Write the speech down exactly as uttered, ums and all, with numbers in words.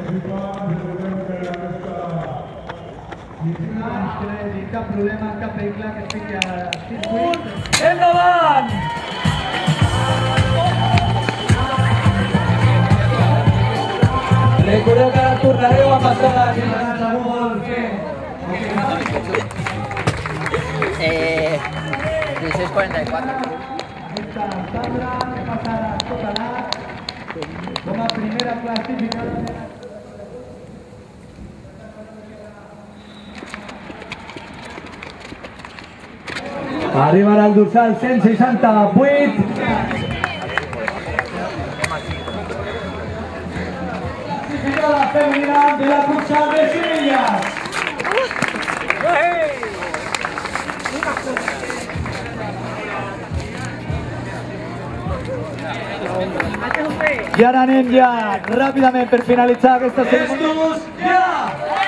Cap problema, cap vehicle que estigui a circuit. Endavant! Recordeu que tornareu a passar si m'agrada molt fer. Eh, dieciséis cuarenta y cuatro. Esta Sandra que passarà tota l'A com a primera classificada. Arriben al dorsal cent seixanta-vuit. Clasificada femenina de la cursa de Sevilla. I ara anem ja ràpidament per finalitzar aquesta cerimònia. Ja!